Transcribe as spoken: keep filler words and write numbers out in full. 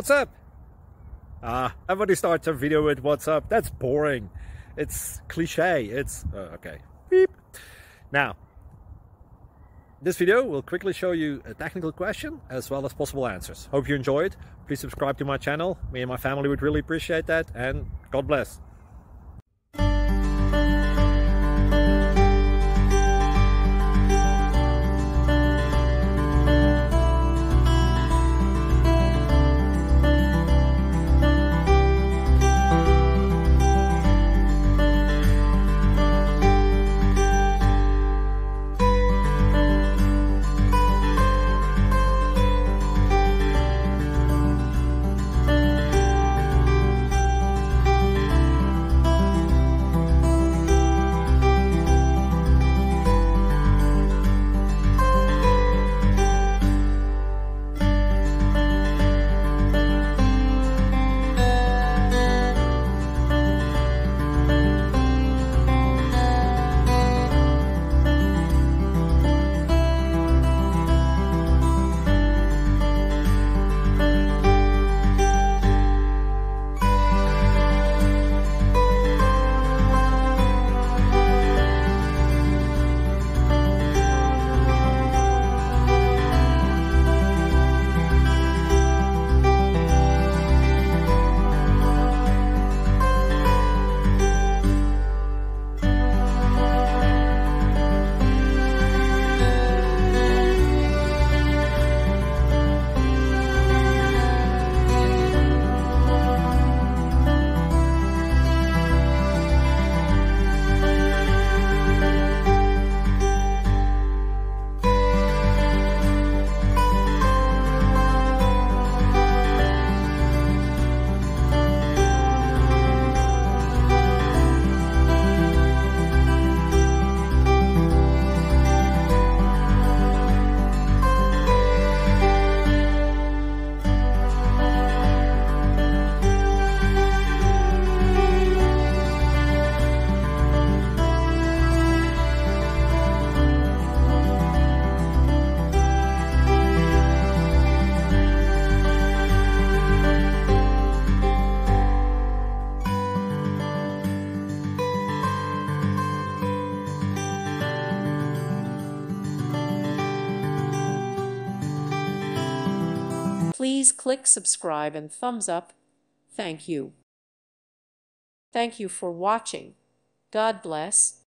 What's up? Ah, everybody starts a video with what's up. That's boring. It's cliche. It's uh, okay. Beep. Now, this video will quickly show you a technical question as well as possible answers. Hope you enjoyed. Please subscribe to my channel. Me and my family would really appreciate that, and God bless. Please click subscribe and thumbs up. Thank you. Thank you for watching. God bless.